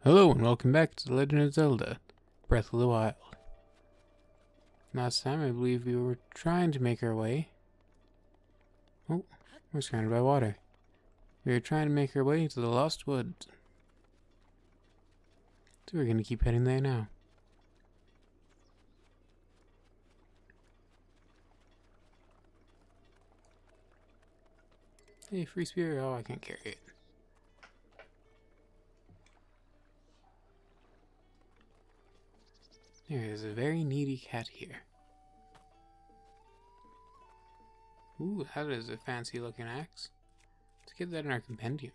Hello and welcome back to The Legend of Zelda, Breath of the Wild. Last time I believe we were trying to make our way... Oh, we're surrounded by water. We were trying to make our way to the Lost Woods. So we're going to keep heading there now. Hey, free spear. Oh, I can't carry it. There is a very needy cat here. Ooh, that is a fancy looking axe. Let's get that in our compendium.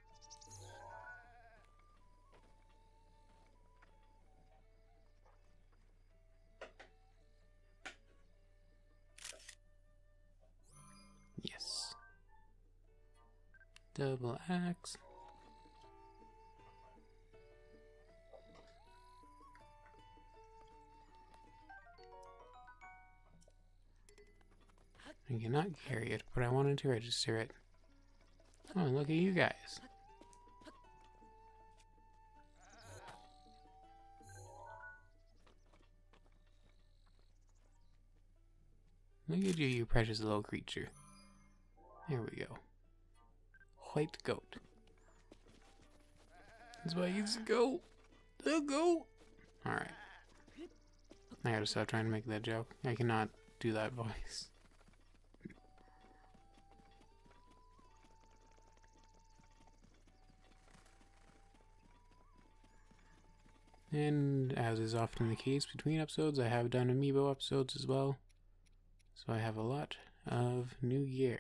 Yes. Double axe. I cannot carry it, but I wanted to register it. Oh, look at you guys. Look at you, you precious little creature. There we go. White goat. That's why he's a goat. The goat! Alright. I gotta stop trying to make that joke. I cannot do that voice. And as is often the case between episodes, I have done amiibo episodes as well. So I have a lot of new gear.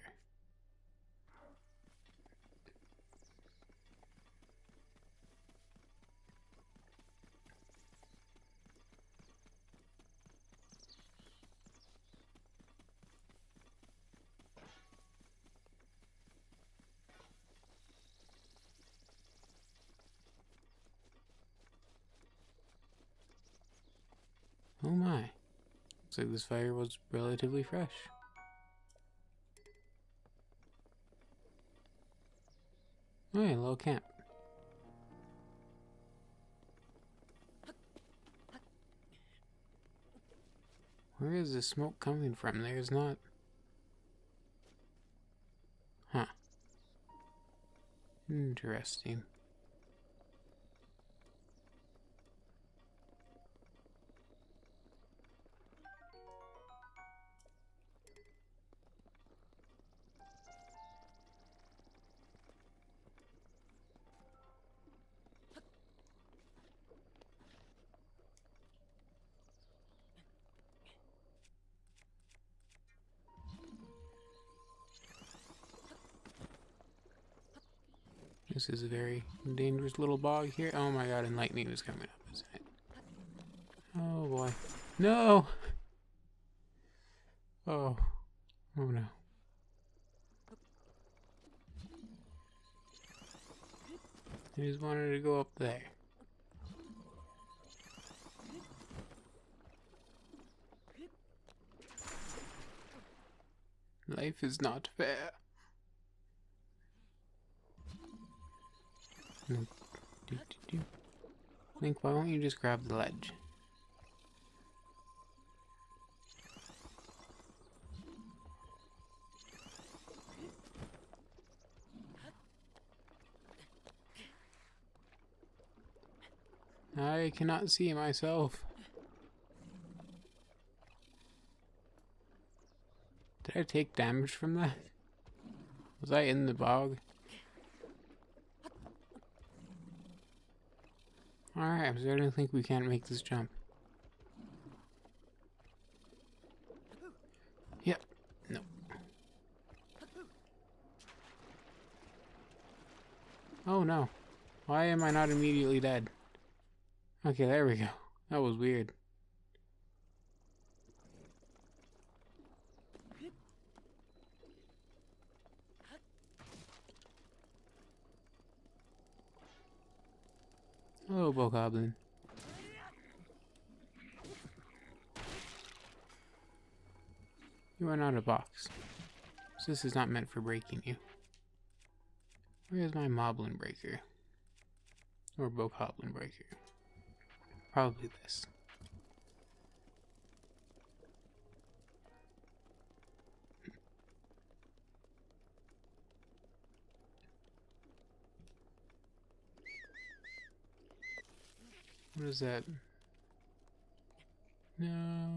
Oh my. Looks like this fire was relatively fresh. Oh yeah, a little camp. Where is the smoke coming from? There's not... Huh. Interesting. This is a very dangerous little bog here. Oh my god, and lightning is coming up, isn't it? Oh boy. No! Oh. Oh no. I just wanted to go up there. Life is not fair. Link, why won't you just grab the ledge? I cannot see myself. Did I take damage from that? Was I in the bog? Alright, I'm starting to think we can't make this jump. Yep. No. Oh no. Why am I not immediately dead? Okay, there we go. That was weird. Hello, Bokoblin. You are not a box. So this is not meant for breaking you. Where's my Moblin Breaker? Or Bokoblin Breaker. Probably this. What is that? No.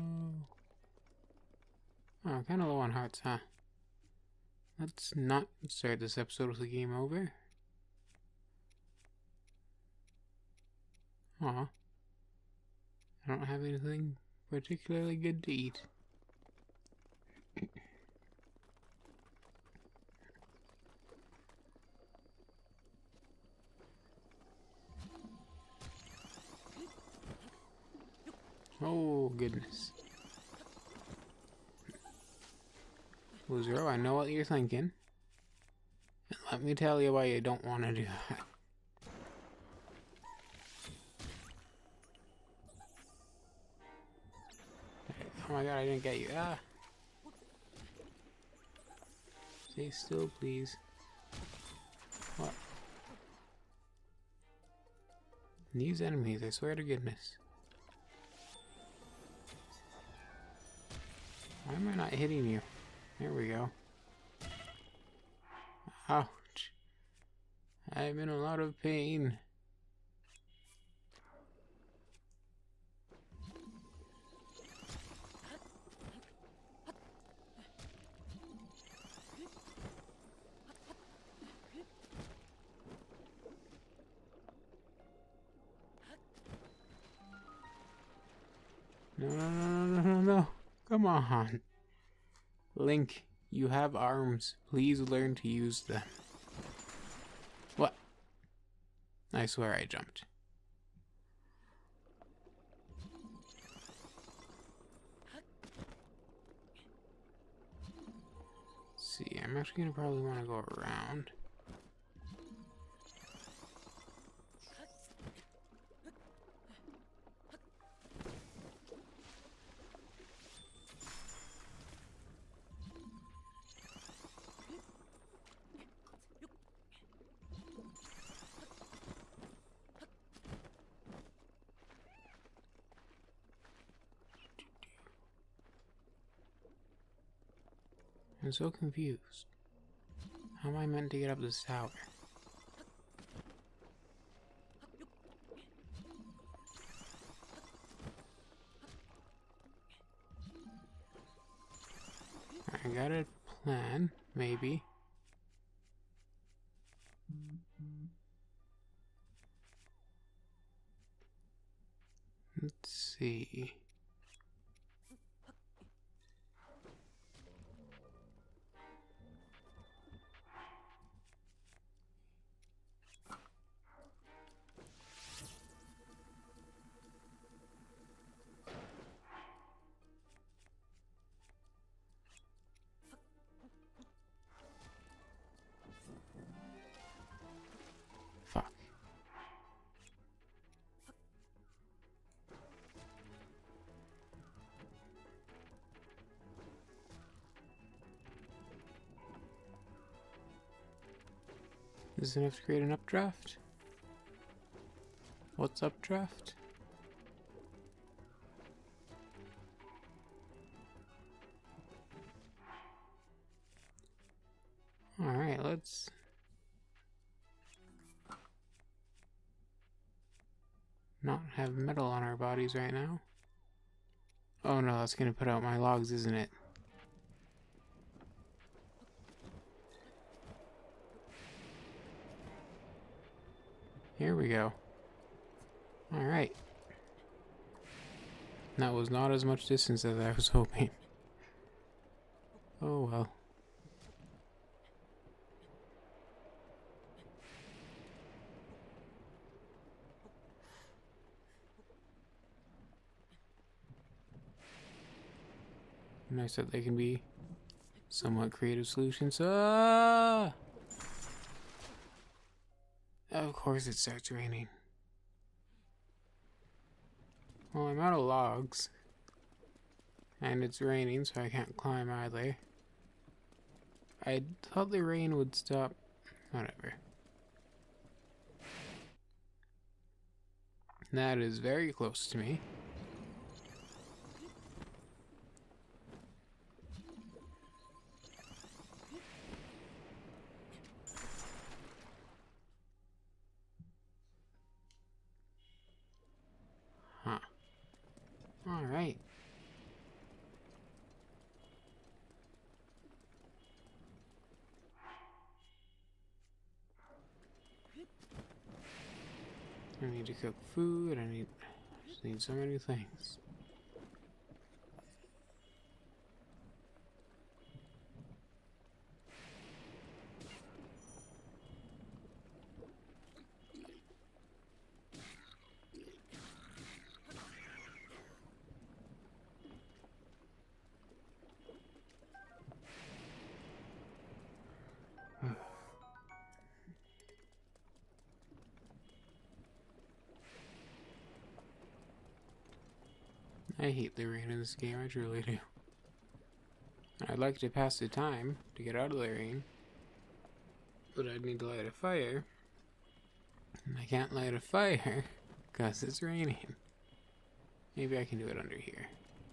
Oh, kind of low on hearts, huh? Let's not start this episode with a game over. Aw. I don't have anything particularly good to eat. Oh, goodness. Loser, I know what you're thinking. And let me tell you why you don't want to do that. Oh my god, I didn't get you. Ah! Stay still, please. What? These enemies, I swear to goodness. Why am I not hitting you? There we go. Ouch. I'm in a lot of pain. No, no, no, no, no, no. Come on. Link, you have arms. Please learn to use them. What? I swear I jumped. See, I'm actually gonna probably want to go around. I'm so confused. How am I meant to get up this tower? I got a plan, maybe. Let's see. Fuck. Is this enough to create an updraft? What's updraft? Alright, let's... not have metal on our bodies right now. Oh no, that's gonna put out my logs, isn't it? Here we go. Alright. That was not as much distance as I was hoping. Oh well. Nice that they can be somewhat creative solutions. Ah! Of course it starts raining. Well, I'm out of logs. And it's raining, so I can't climb either. I thought the rain would stop. Whatever. That is very close to me. Huh. Alright. I need to cook food, I just need so many things. I hate the rain in this game, I truly do. I'd like to pass the time to get out of the rain, but I'd need to light a fire. And I can't light a fire because it's raining. Maybe I can do it under here.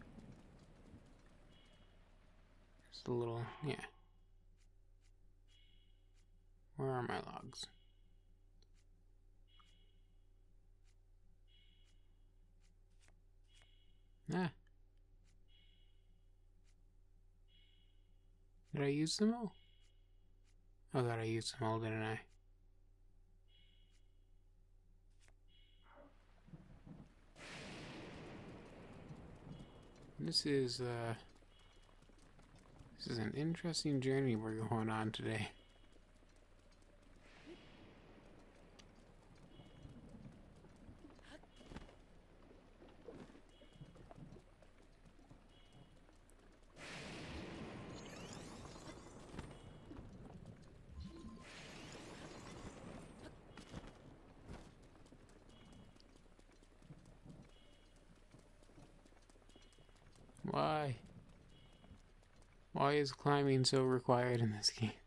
Just a little, yeah. Where are my logs? Ah. Did I use them all? Oh god, I used them all, didn't I? This is an interesting journey we're going on today. Why? Why is climbing so required in this game?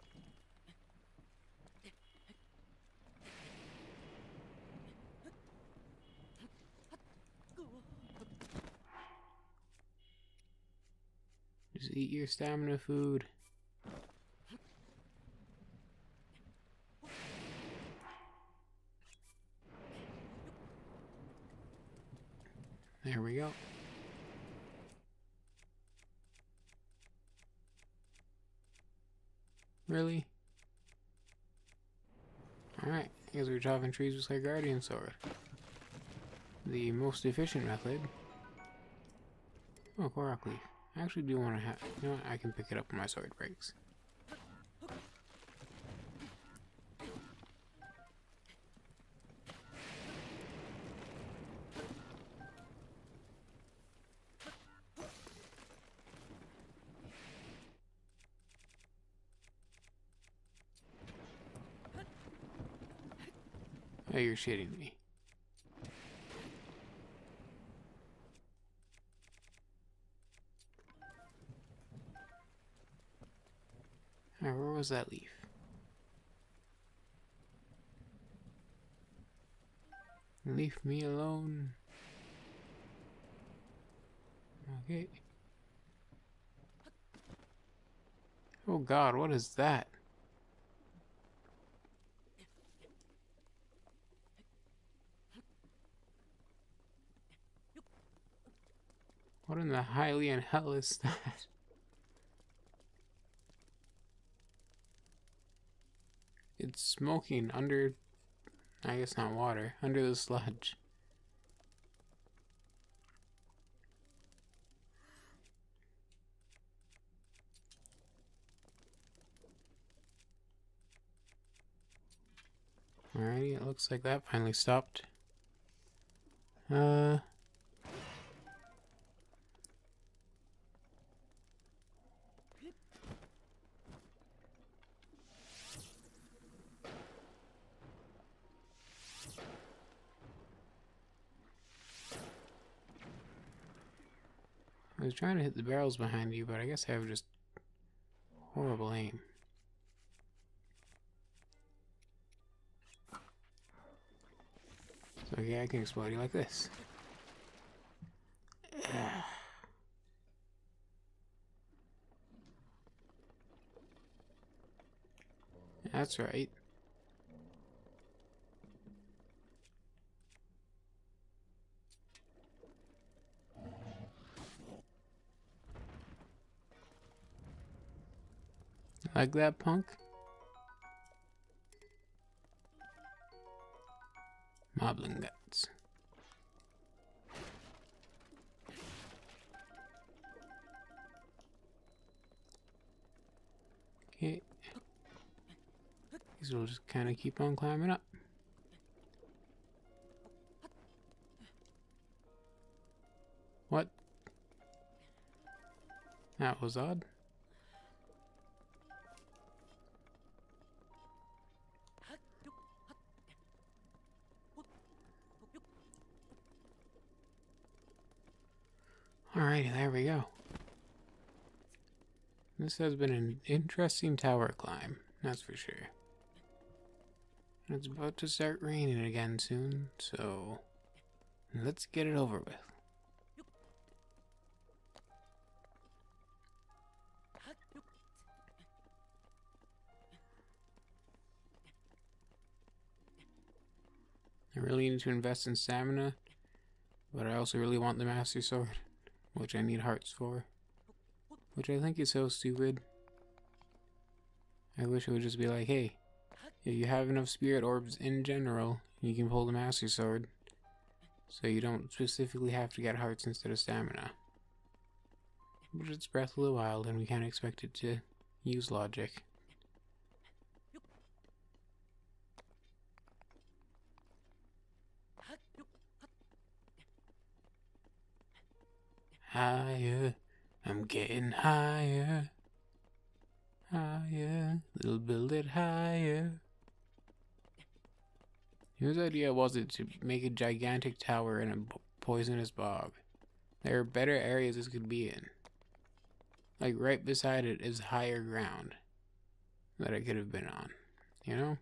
Just eat your stamina food. There we go. Really? Alright, I guess we're chopping trees with our guardian sword. The most efficient method. Oh, Korok leaf. I actually do want to have... You know what? I can pick it up when my sword breaks. Oh, you're shitting me. Alright, where was that leaf? Leave me alone. Okay. Oh god, what is that? What in the Hylian hell is that? It's smoking under, I guess not water, under the sludge. Alrighty, it looks like that finally stopped. I was trying to hit the barrels behind you, but I guess I have just horrible aim. So Okay, I can explode you like this. That's right. Like that, punk? Moblin guts. Okay. These will just kind of keep on climbing up. What? That was odd. Alrighty, there we go. This has been an interesting tower climb, that's for sure. And it's about to start raining again soon, so let's get it over with. I really need to invest in stamina, but I also really want the Master Sword, which I need hearts for. Which I think is so stupid. I wish it would just be like, hey, if you have enough spirit orbs in general, you can pull the Master Sword. So you don't specifically have to get hearts instead of stamina. But it's Breath of the Wild and we can't expect it to use logic. Higher, I'm getting higher. Higher, we'll build it higher. Whose idea was it to make a gigantic tower in a poisonous bog? There are better areas this could be in. Like right beside it is higher ground that I could have been on, you know?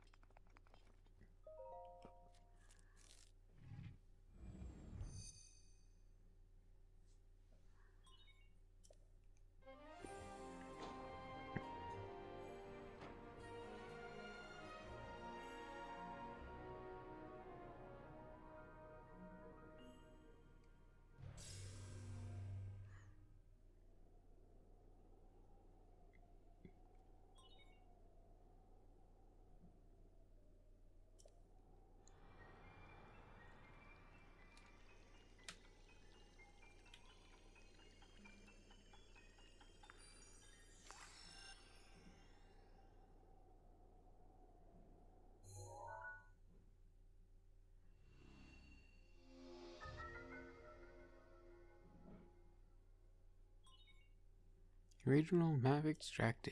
Regional map extracted.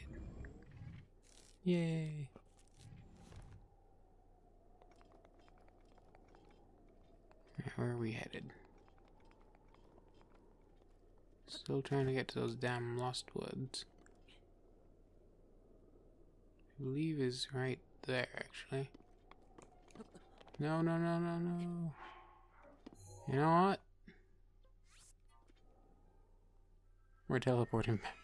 Yay! Where are we headed? Still trying to get to those damn lost woods. I believe is right there, actually. No, no, no, no, no. You know what? We're teleporting back.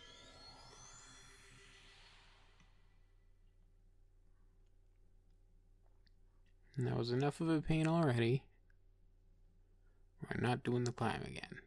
And that was enough of a pain already. We're not doing the climb again.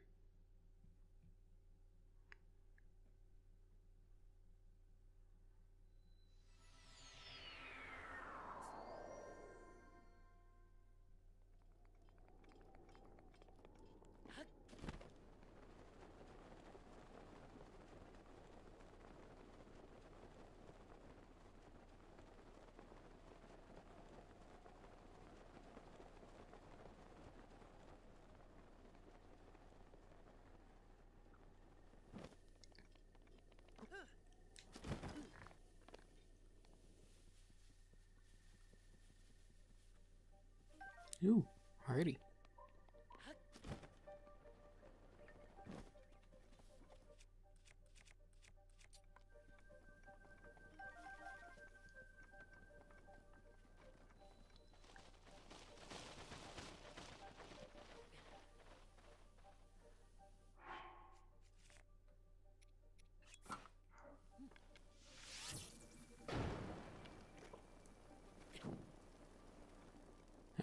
Ooh, already.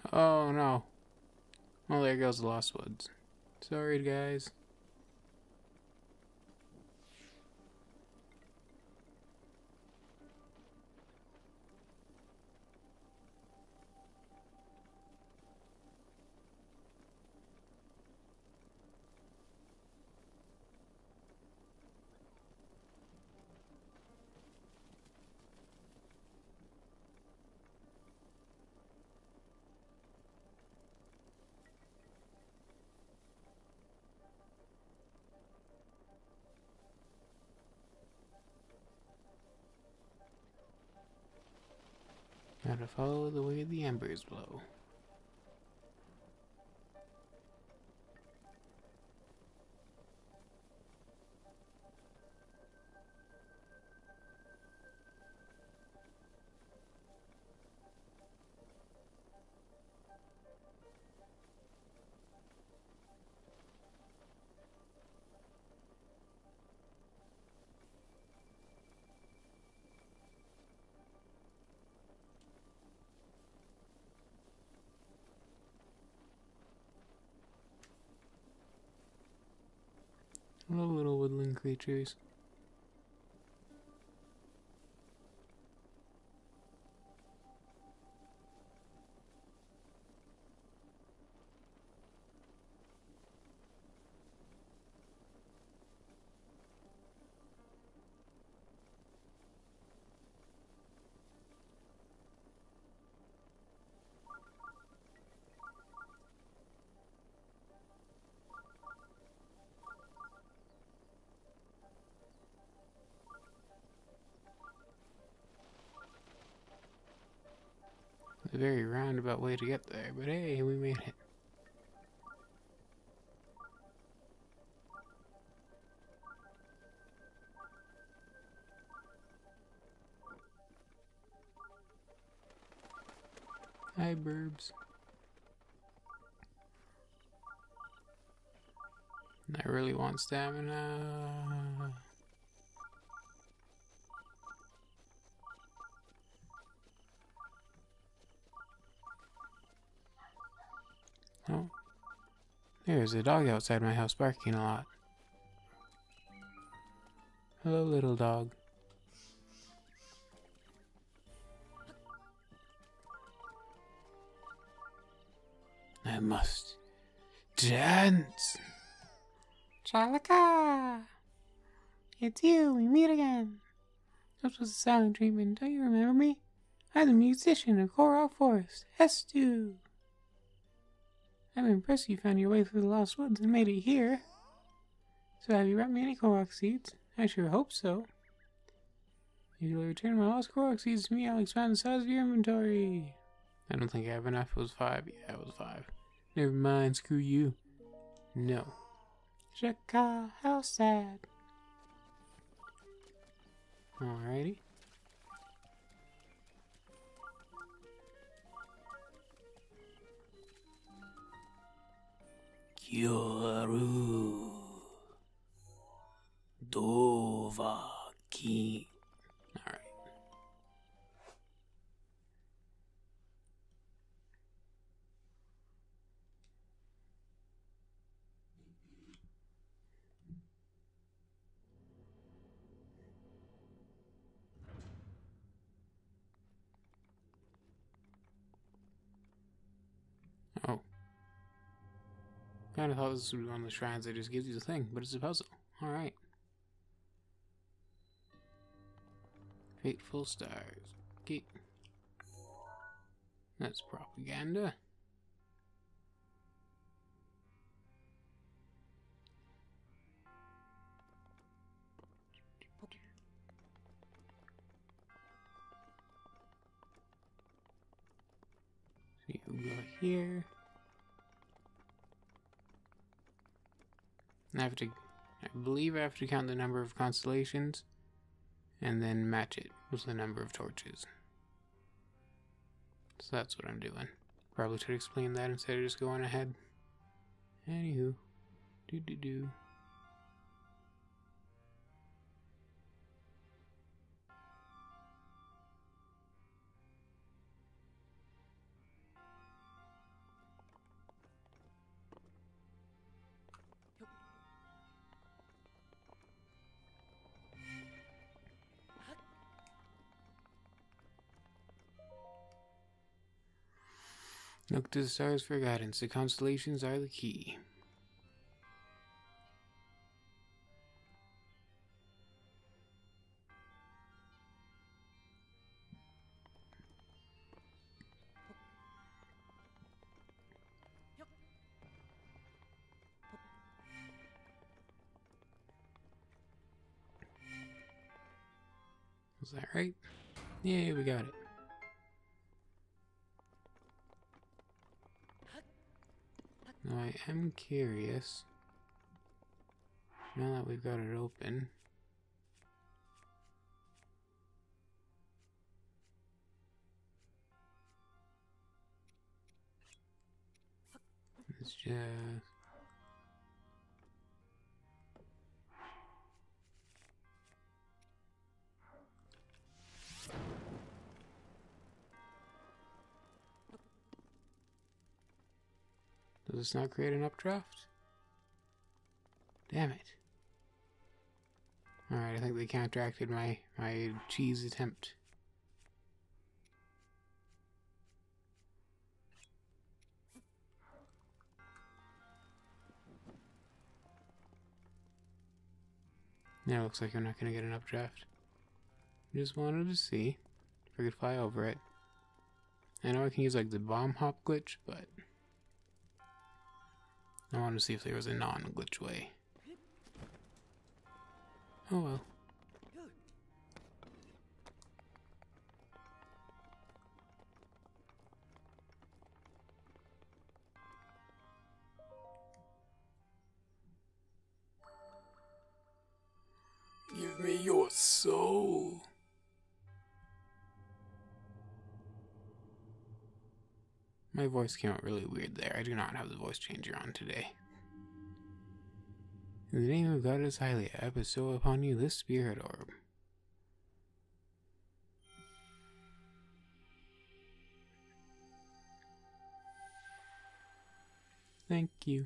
Oh no. Well, there goes the Lost Woods. Sorry, guys. Gotta follow the way the embers blow. Hello, little woodland creatures. A very roundabout way to get there, but hey, we made it. Hi, burbs. I really want stamina. Oh, there's a dog outside my house barking a lot. Hello, little dog. I must dance. Chalaka! It's you, we meet again. This was a silent treatment, don't you remember me? I'm the musician of Korok Forest, S2. I'm impressed you found your way through the Lost Woods and made it here. So have you brought me any Korok seeds? I sure hope so. If you'll return my lost Korok seeds to me, I'll expand the size of your inventory. I don't think I have enough. It was 5. Yeah, it was 5. Never mind, screw you. No. Shaka, how sad. Alrighty. Kyoru Dovaki. Alright. Oh. Kinda thought this would be one of the shrines that just gives you the thing, but it's a puzzle. Alright. Fateful stars. Okay. That's propaganda. So you go here. I believe I have to count the number of constellations and then match it with the number of torches. So that's what I'm doing. Probably should explain that instead of just going ahead. Anywho. Do. Look to the stars for guidance. The constellations are the key. Was that right? Yeah, we got it. Now I am curious, now that we've got it open, it's just... Does this not create an updraft? Damn it. Alright, I think they counteracted my cheese attempt. Now it looks like I'm not going to get an updraft. Just wanted to see if I could fly over it. I know I can use like the bomb hop glitch, but I wanted to see if there was a non-glitch way. Oh well. Give me your soul. My voice came out really weird there. I do not have the voice changer on today. In the name of Goddess Hylia, I bestow upon you this spirit orb. Thank you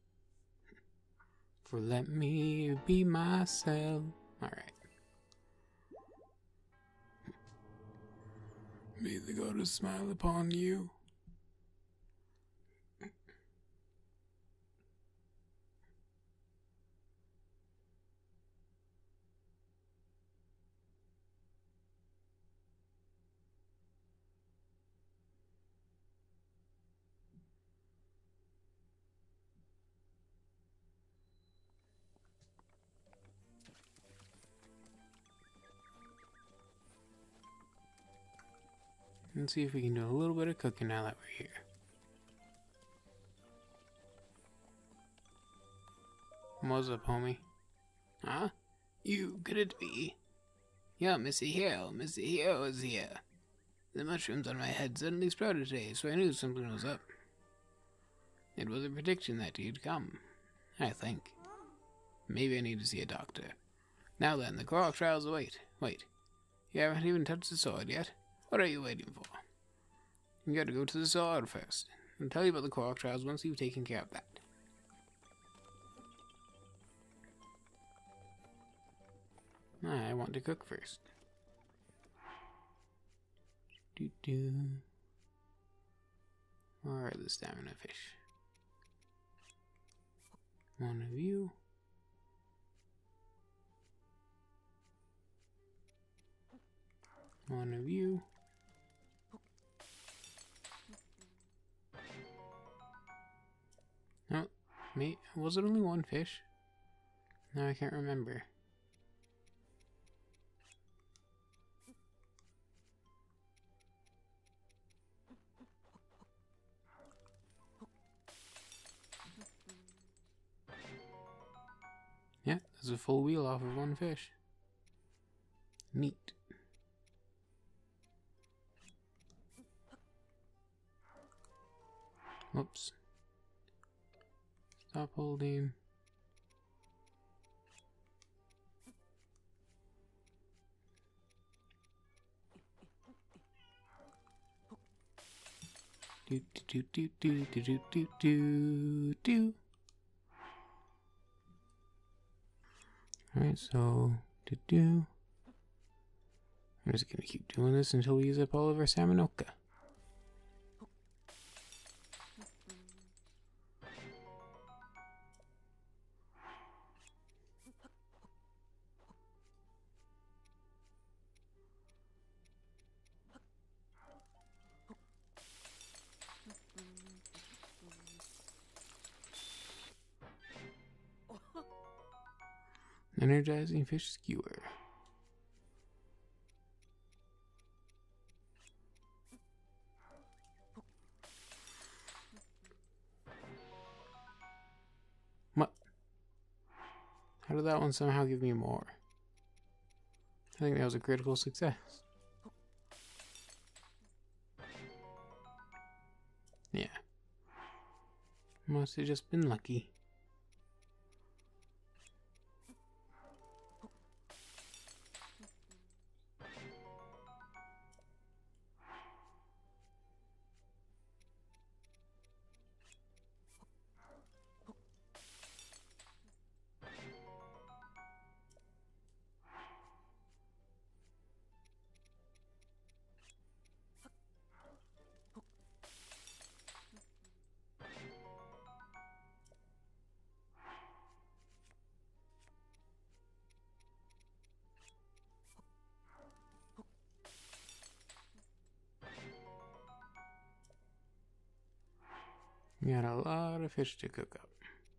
for letting me be myself. Alright. May the goddess smile upon you. Let's see if we can do a little bit of cooking now that we're here. What's up, homie? Huh? You, could it be? Yeah, Missy Hill is here. The mushrooms on my head suddenly sprouted today, so I knew something was up. It was a prediction that you'd come, I think. Maybe I need to see a doctor. Now then, the Korok trials await. Wait, you haven't even touched the sword yet? What are you waiting for? You gotta go to the sword first. I'll tell you about the Korok trials once you've taken care of that. I want to cook first. Where are the stamina fish? One of you. One of you. No, was it only one fish? No, I can't remember. Yeah, there's a full wheel off of one fish. Neat. Whoops. Stop holding. Do do do do do do do do do. Alright, so I'm just gonna keep doing this until we use up all of our Salmonoka. Energizing fish skewer. What? How did that one somehow give me more? I think that was a critical success. Yeah. Must have just been lucky. We got a lot of fish to cook up.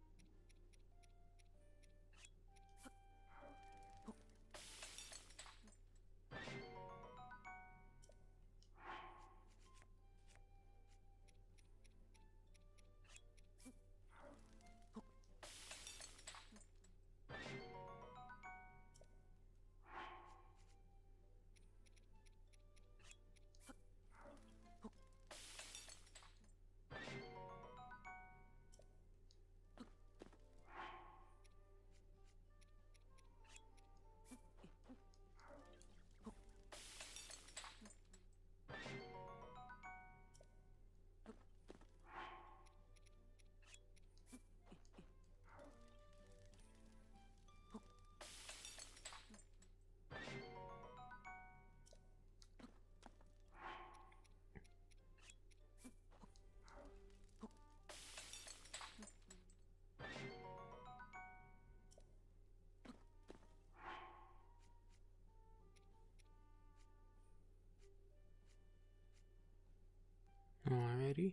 Alrighty.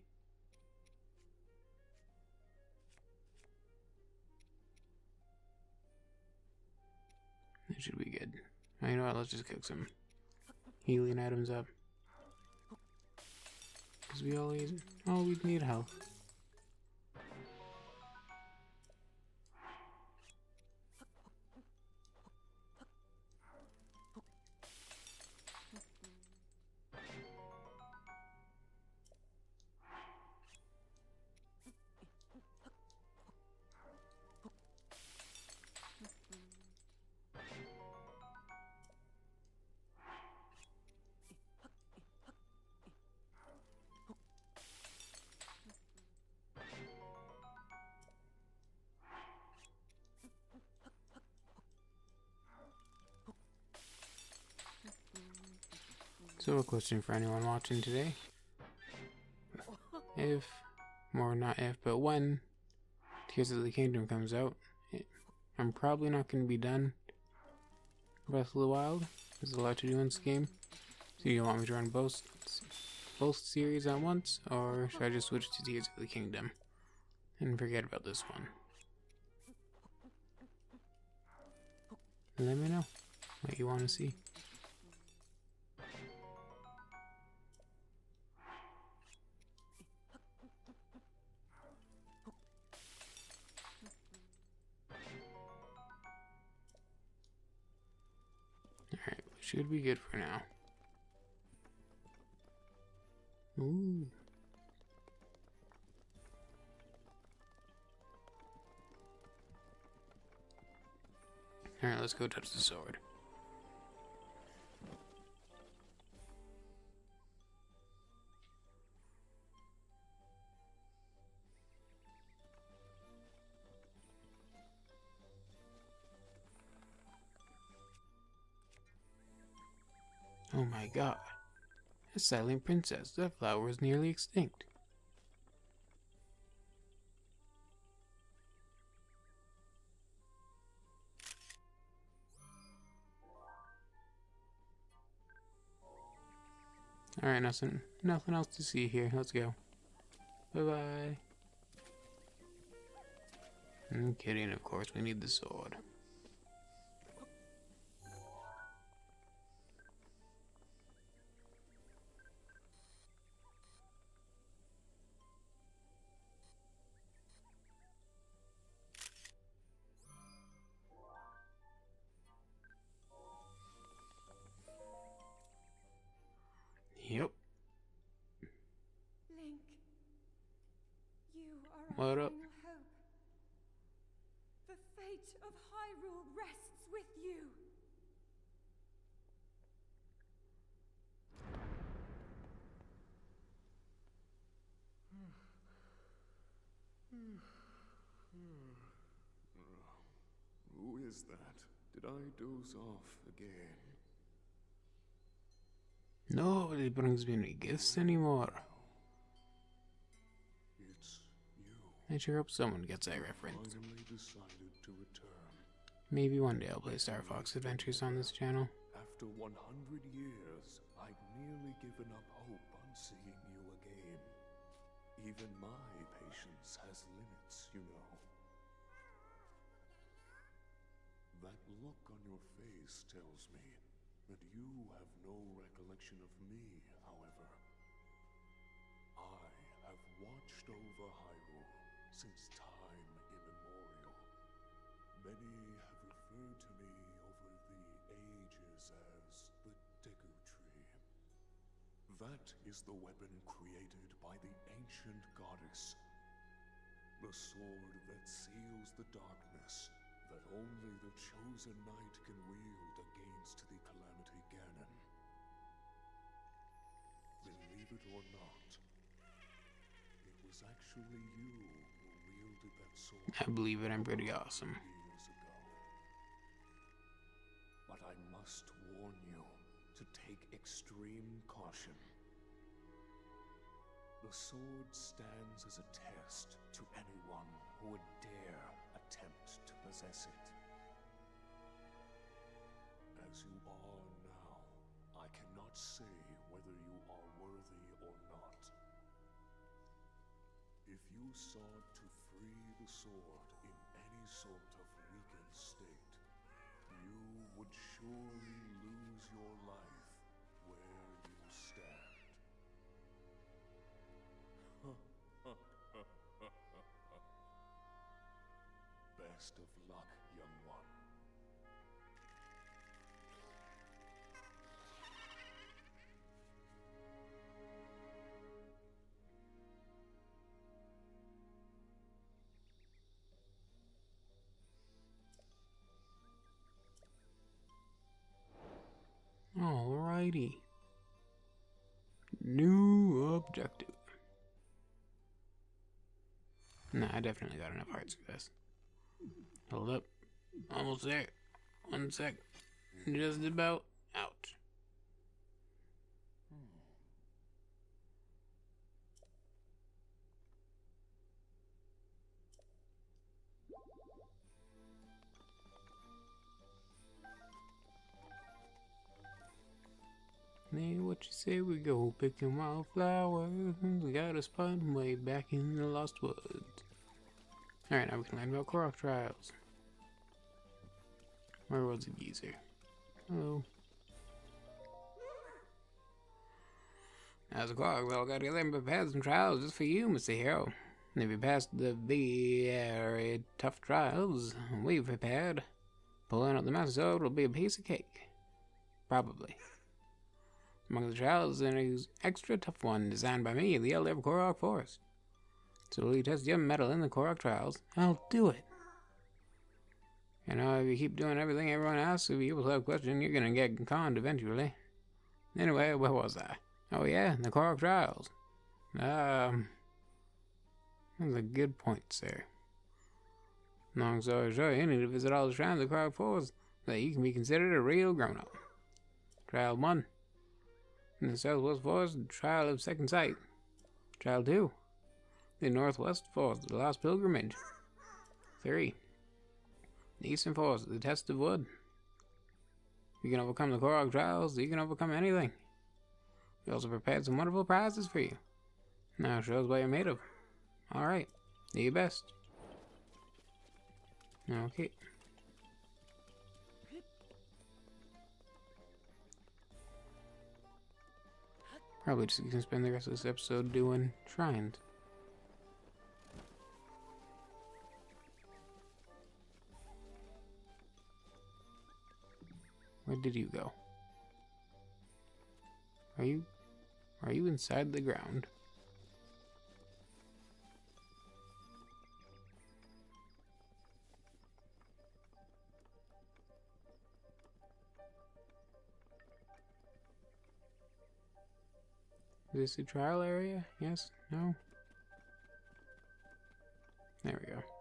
That should be good. Oh, you know what? Let's just cook some healing items up. Because we always need health. So a question for anyone watching today. If, or not if, but when Tears of the Kingdom comes out, I'm probably not going to be done Breath of the Wild. There's a lot to do in this game. So you want me to run both series at once, or should I just switch to Tears of the Kingdom and forget about this one? Let me know what you want to see. Alright, should be good for now. Ooh. Alright, let's go touch the sword. Oh my god. A silent princess. That flower is nearly extinct. Alright, nothing else to see here. Let's go. Bye-bye. I'm kidding, of course. We need the sword. What up? Final hope. The fate of Hyrule rests with you. Who is that? Did I doze off again? Nobody brings me any gifts anymore. It's you. I sure hope someone gets that reference. Finally decided to return. Maybe one day I'll play Star Fox Adventures on this channel. After 100 years, I'd nearly given up hope on seeing you again. Even my patience has limits, you know. That look on your face tells me that you have no recollection of me, however. I have watched over Hyrule since time immemorial. Many have referred to me over the ages as the Deku Tree. That is the weapon created by the ancient goddess. The sword that seals the darkness that only the chosen knight can wield against the Calamity Ganon. Believe it or not, it was actually you who wielded that sword. I believe it, I'm pretty awesome. Years ago. But I must warn you to take extreme caution. The sword stands as a test to anyone who would dare attempt to possess it. As you are now, I cannot say whether you are worthy or not. If you sought to free the sword in any sort of weakened state, you would surely lose your life where you stand. Best of luck, young one. Alrighty. New objective. Nah, I definitely got enough hearts for this. Hold up. Almost there. 1 sec. Just about out. Hey, what you say we go picking wildflowers? We got a spot way back in the Lost Woods. Alright, now we can learn about Korok trials. Where was the geezer? Hello. As a Korok, well, got together and prepared some trials just for you, Mr. Hero. And if you passed the very tough trials we've prepared, pulling out the Master Sword will be a piece of cake. Probably. Among the trials, there is an extra tough one designed by me, the Elder of Korok Forest. So will you test your mettle in the Korok trials? I'll do it. You know, if you keep doing everything everyone asks of you without question, you're gonna get conned eventually. Anyway, where was I? Oh yeah, the Korok trials. That's a good point, sir. Long story short, you need to visit all the shrines of Korok Forest so that you can be considered a real grown-up. Trial 1. In the Southwest Forest, the Trial of Second Sight. Trial 2. The Northwest Forest, the Lost Pilgrimage. 3. The Eastern Forest, the Test of Wood. You can overcome the Korok trials, you can overcome anything. We also prepared some wonderful prizes for you. Now it shows what you're made of. Alright, do your best. Okay. Probably just gonna spend the rest of this episode doing shrines. Where did you go? Are you inside the ground? Is this the trial area? Yes? No? There we go.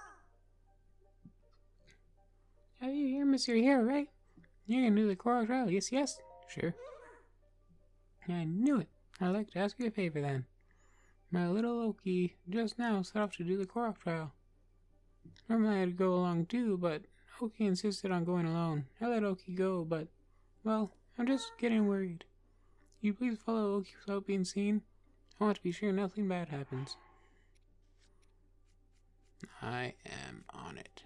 Oh, you're Mr. Hero, right? You're gonna do the Korok trial? Yes, yes. Sure. I knew it. I'd like to ask you a favor then. My little Oki just now set off to do the Korok trial. Normally I'd go along too, but Oki insisted on going alone. I let Oki go, but, well, I'm just getting worried. You please follow Oki without being seen? I want to be sure nothing bad happens. I am on it.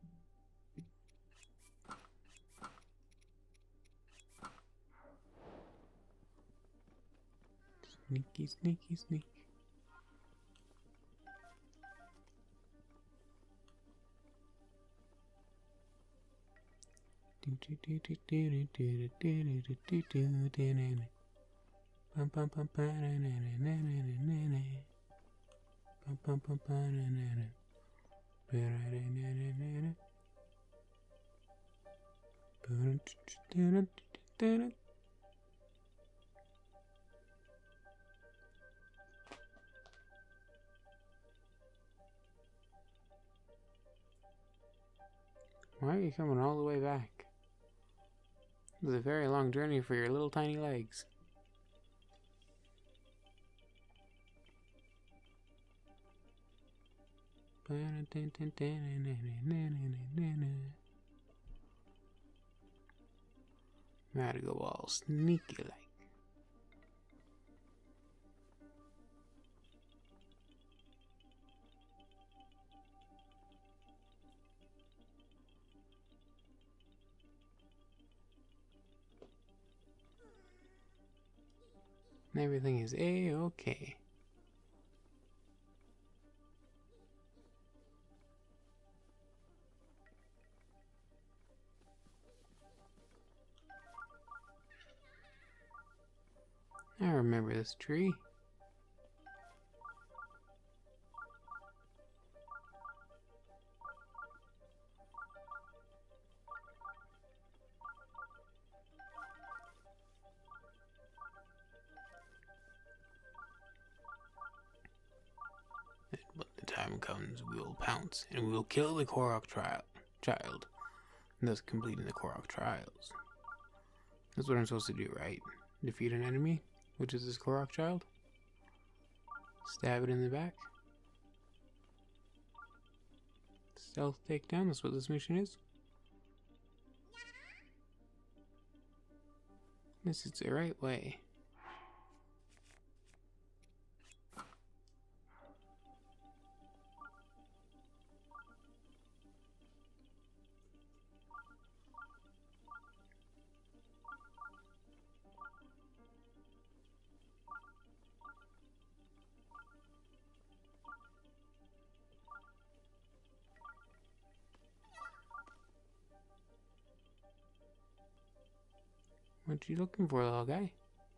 Sneaky, sneaky, sneak. Why are you coming all the way back? It was a very long journey for your little tiny legs. Gotta go all sneaky like. Everything is A-okay. I remember this tree. When the time comes, we will pounce and we will kill the Korok child, thus completing the Korok trials. That's what I'm supposed to do, right? Defeat an enemy, which is this Korok child. Stab it in the back. Stealth takedown, that's what this mission is. This is the right way. What you looking for, little guy?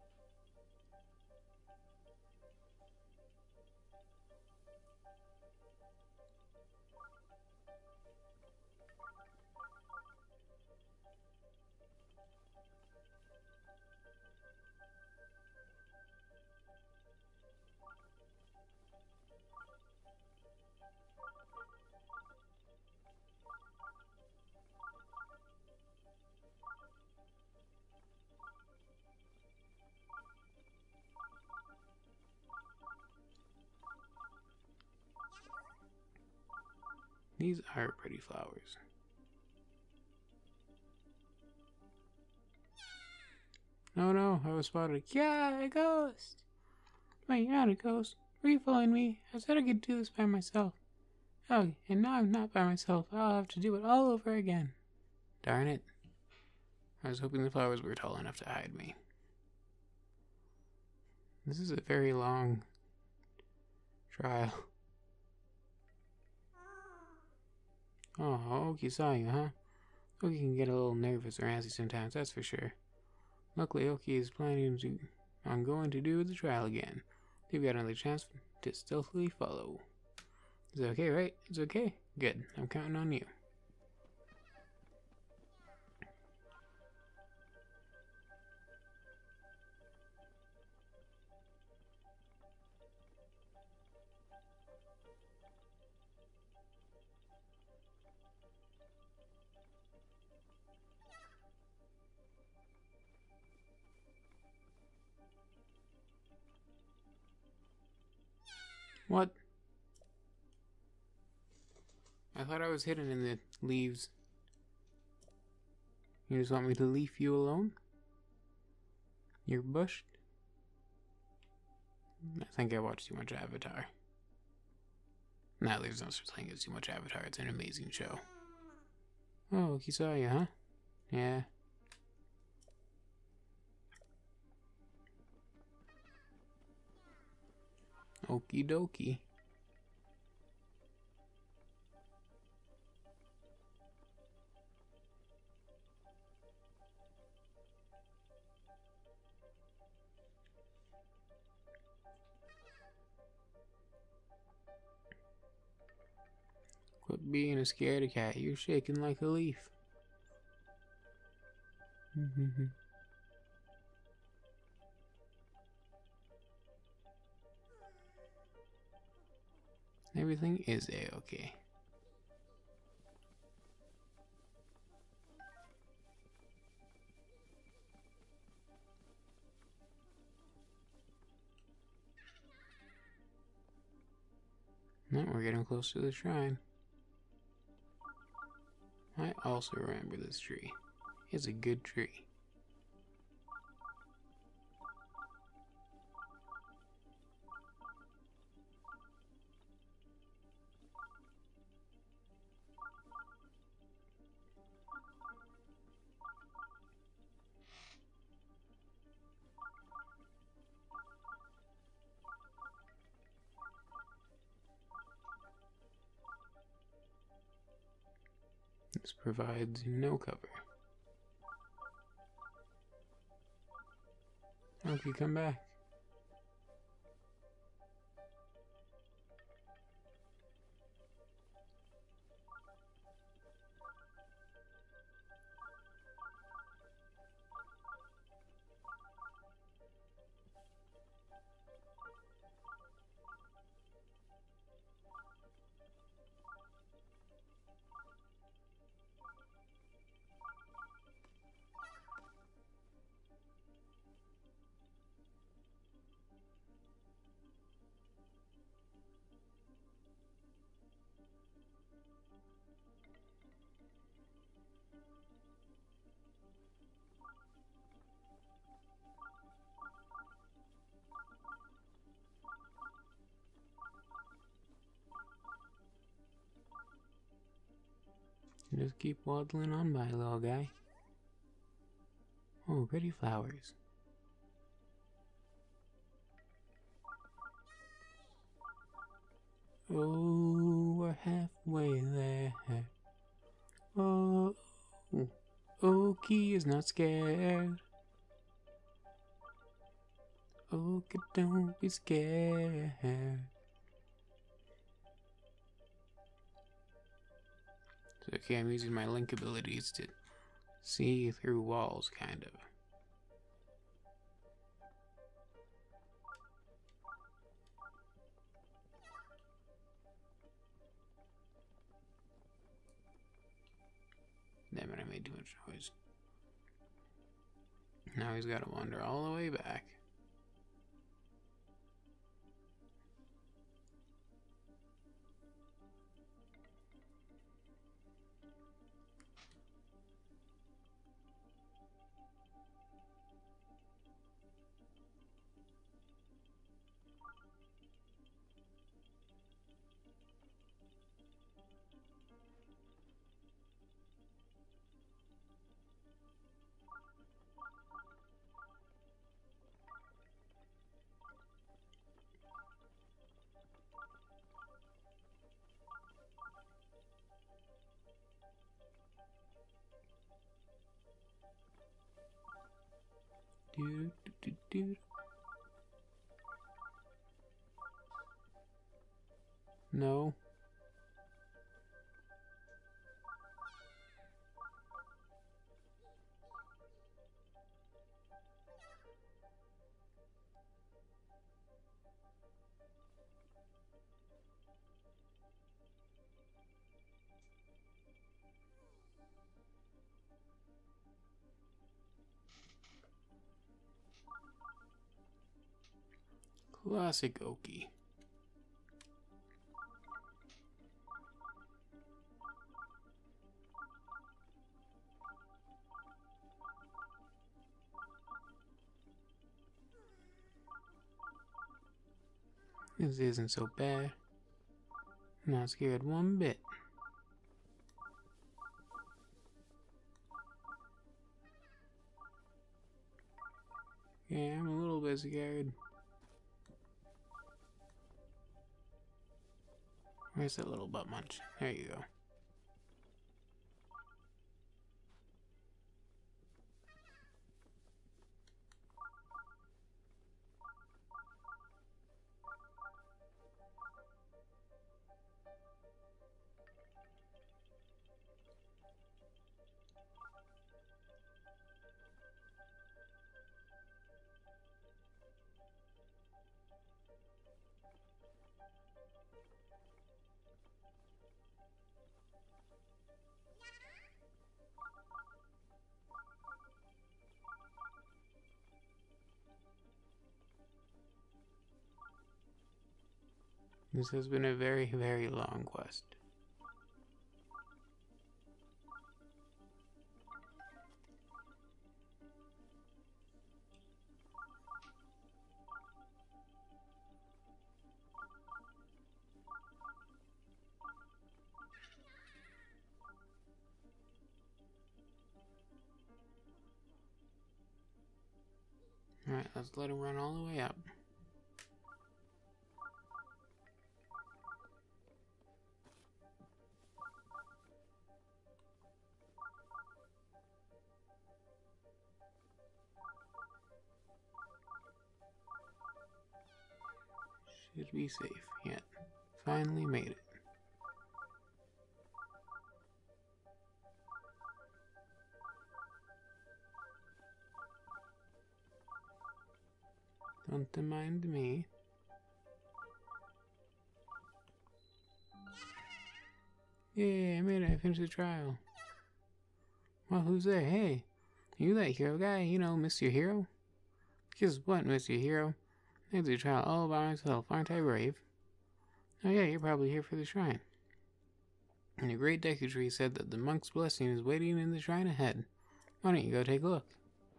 These are pretty flowers. Oh no, I was spotted. Yeah, a ghost! Wait, you're not a ghost. Were you following me? I said I could do this by myself. Oh, and now I'm not by myself. I'll have to do it all over again. Darn it. I was hoping the flowers were tall enough to hide me. This is a very long trial. Oh, Oki saw you, huh? Oki can get a little nervous or antsy sometimes, that's for sure. Luckily, Oki is planning on going to do the trial again. You've got another chance to stealthily follow. Is it okay, right? It's okay? Good. I'm counting on you. What? I thought I was hidden in the leaves. You just want me to leave you alone? You're bushed? I think I watched too much Avatar. Now there's no such thing as too much Avatar. It's an amazing show. Oh, he saw you, huh? Yeah. Okie dokie. Quit being a scaredy cat. You're shaking like a leaf. Everything is a-okay. No, we're getting close to the shrine. I also remember this tree. It's a good tree. This provides no cover. Okay, come back. Just keep waddling on by, little guy. Oh, pretty flowers. Oh, we're halfway there. Oh, Okie is not scared. Okie, don't be scared. So, okay, I'm using my link abilities to see through walls, kind of. Damn it, I made too much noise. Now he's got to wander all the way back. Do, do, do, do. No. Classic Oki. This isn't so bad. I'm not scared one bit. Yeah, I'm a little bit scared. Where's that little butt munch? There you go. This has been a very, very long quest. Alright, let's let him run all the way up. Should be safe. Yeah. Finally made it. Don't mind me. Yay, I made it. I finished the trial. Well, who's there? Hey, you that hero guy? You know, Mr. Hero? Guess what, Mr. Hero? I did the trial all by myself. Aren't I brave? Oh yeah, you're probably here for the shrine. And the great Deku said that the monk's blessing is waiting in the shrine ahead. Why don't you go take a look?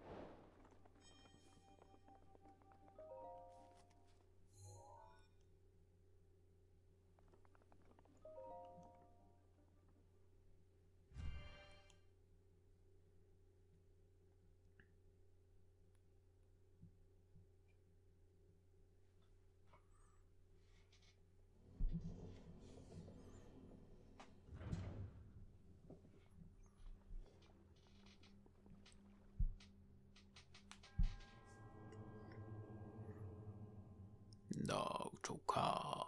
Dog Choka.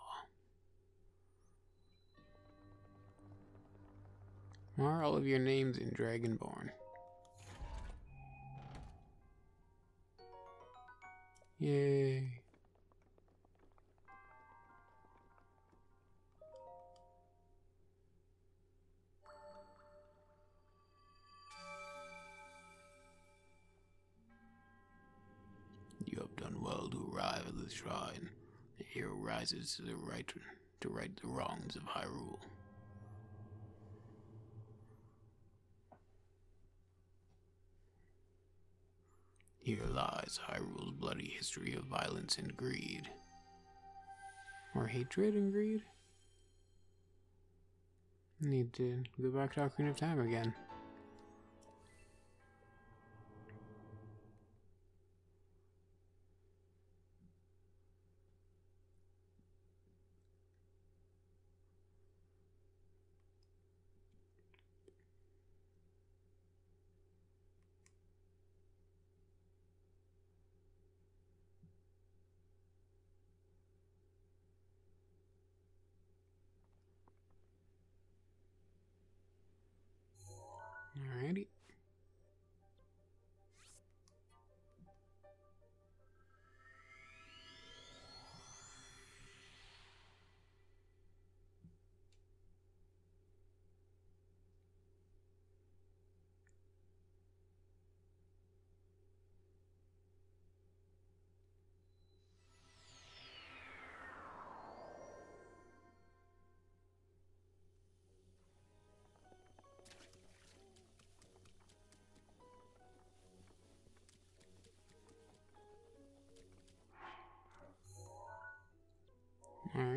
What are all of your names in Dragonborn? Yay. You have done well to arrive at the shrine. The hero rises to the right to right the wrongs of Hyrule. Here lies Hyrule's bloody history of violence and greed. Or hatred and greed? Need to go back to Ocarina of Time again.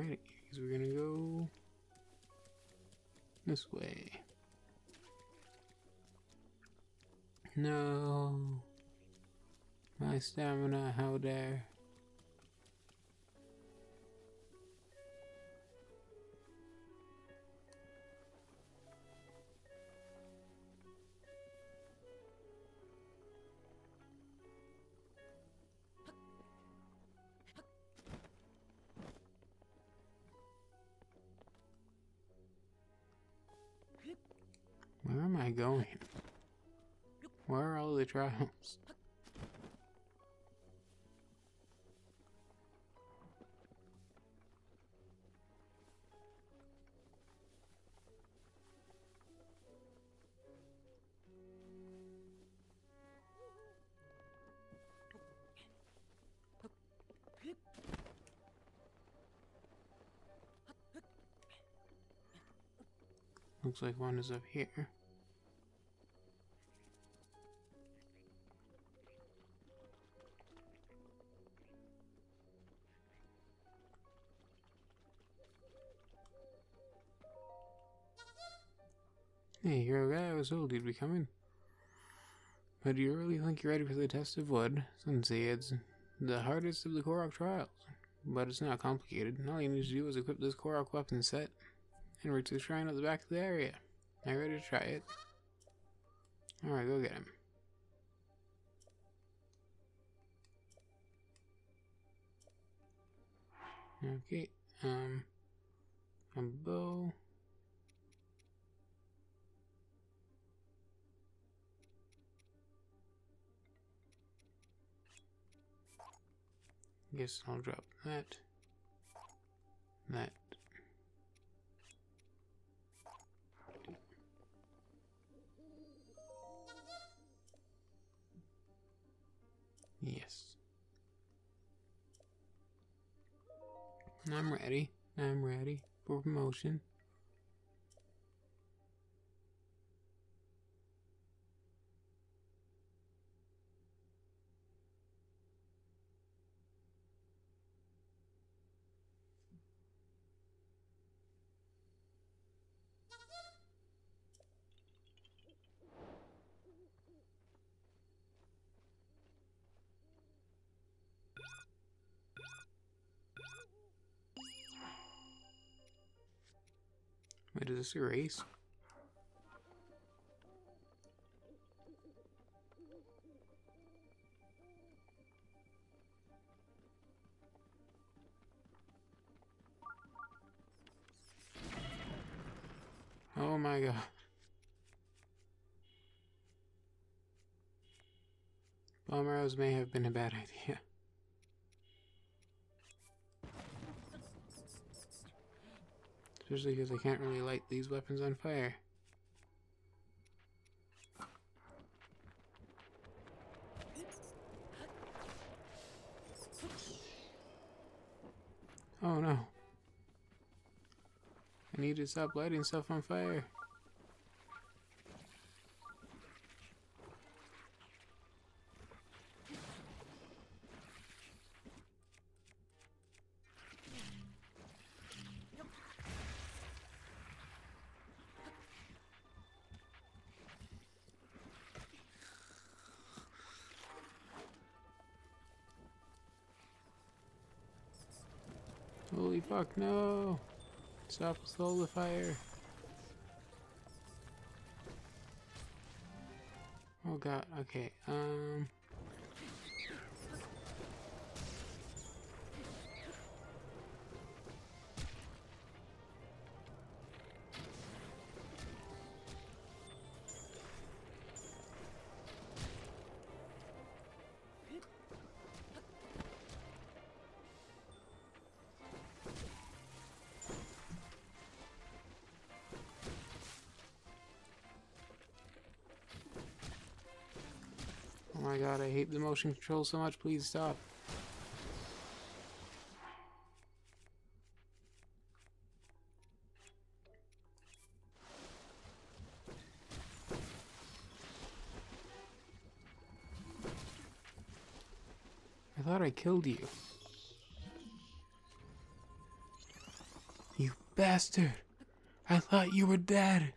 Alrighty, so we're gonna go this way. No. My stamina, how dare. Where am I going? Where are all the trials? Looks like one is up here. Hey, hero guy, I was told you'd be coming. But do you really think you're ready for the test of wood? Sensei, it's the hardest of the Korok trials. But it's not complicated. All you need to do is equip this Korok weapon set and reach the shrine at the back of the area. Are you ready to try it? Alright, go get him. Okay, a bow. Guess I'll drop that. That. Yes. I'm ready. I'm ready for promotion. Wait, is this a race? Oh my god. Bomb arrows may have been a bad idea. Especially because I can't really light these weapons on fire. Oh no. I need to stop lighting stuff on fire. Holy fuck, no! Stop with all the fire. Oh god, okay, oh my god, I hate the motion control so much, please stop. I thought I killed you. bastard! I thought you were dead!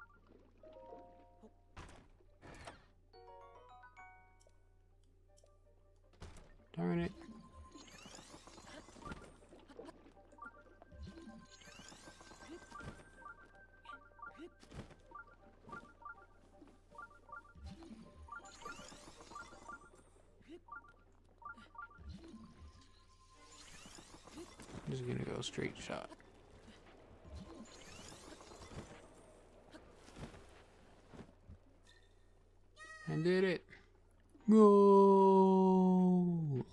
Darn it. I'm just gonna go straight shot. I did it. Go!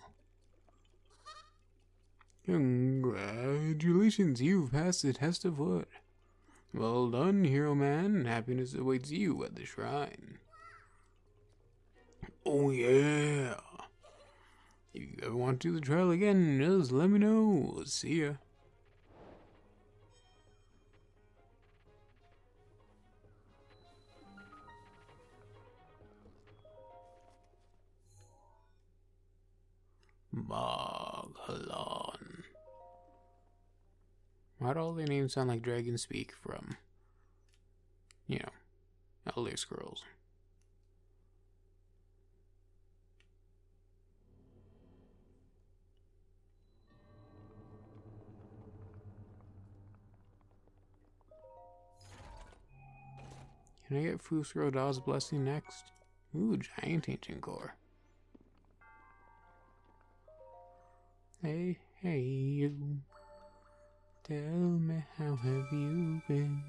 Congratulations, you've passed the test of wood. Well done, hero man. Happiness awaits you at the shrine. Oh yeah! If you ever want to do the trial again, just let me know. See ya. Maghalan. Why do all their names sound like dragon speak from, you know, Elder Scrolls? Can I get Fusro Daw's blessing next? Ooh, giant ancient core. Hey, hey, you. Tell me, how have you been?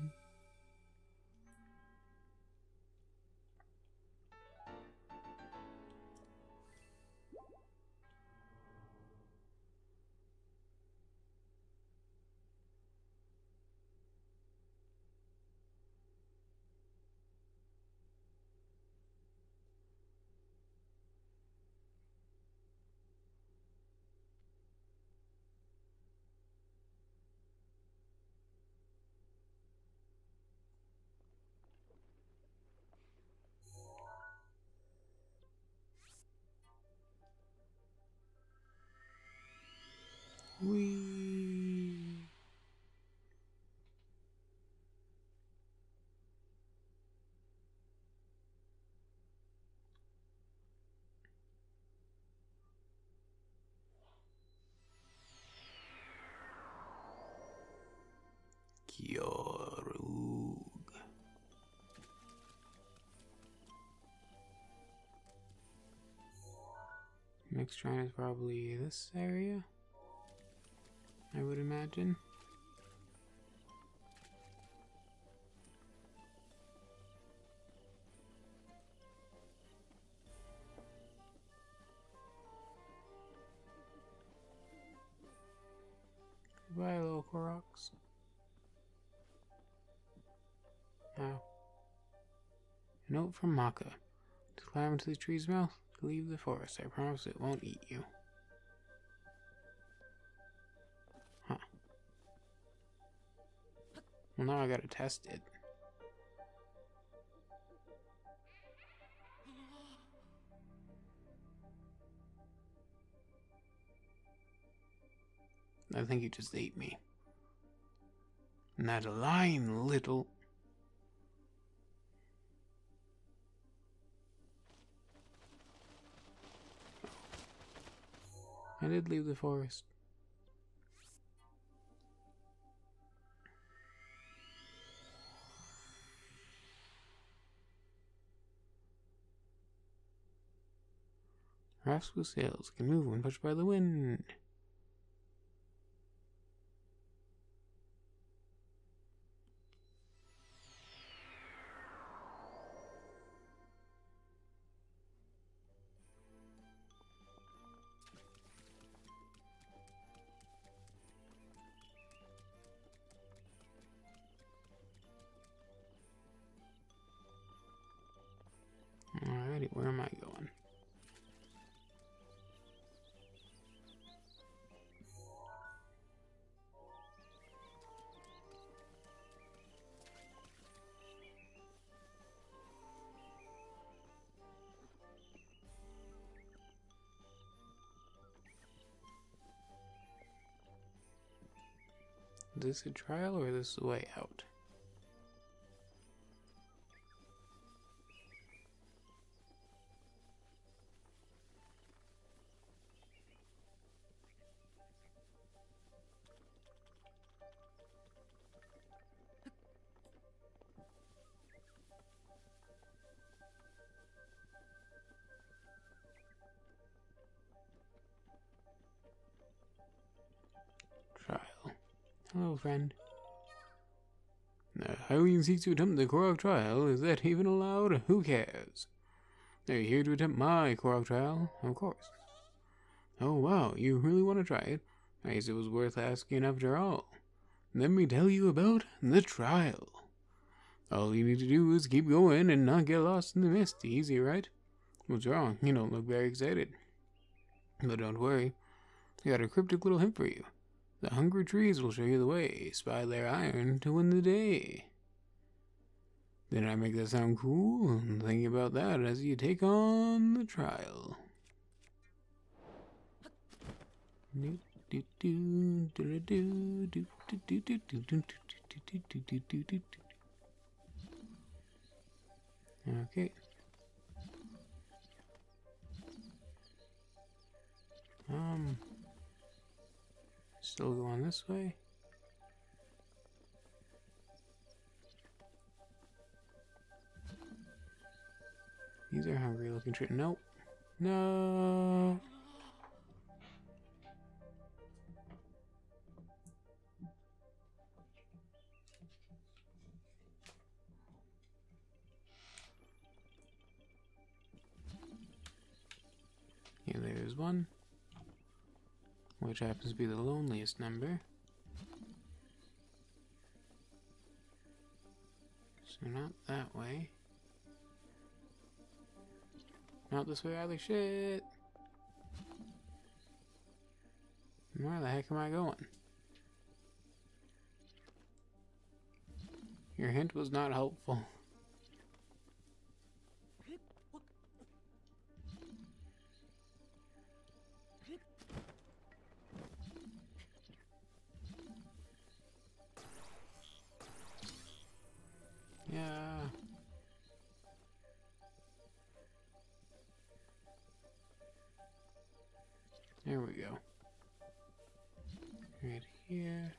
Wee. Kyorug. Next shrine is probably this area, I would imagine. Goodbye, little Koroks. Now, a note from Maka. To climb into the tree's mouth, to leave the forest. I promise it won't eat you. Huh. Well, now I gotta test it. I think you just ate me. Not a line, little. I did leave the forest. Rafts with sails can move when pushed by the wind. Alrighty, where am I going? Is this a trial or is this the way out? Trial. Hello, friend. Hylian seeks to attempt the Korok trial. Is that even allowed? Who cares? Are you here to attempt my Korok trial? Of course. Oh, wow, you really want to try it? I guess it was worth asking after all. Let me tell you about the trial. All you need to do is keep going and not get lost in the mist. Easy, right? What's wrong? You don't look very excited. But don't worry. I got a cryptic little hint for you. The hungry trees will show you the way. Spy their iron to win the day. Did I make that sound cool? Think about that as you take on the trial. Okay. Still going this way. These are hungry looking trees. Nope. No. Yeah, there's one. Which happens to be the loneliest number. So not that way. Not this way either. Shit. Where the heck am I going? Your hint was not helpful. Yeah. There we go. Right here.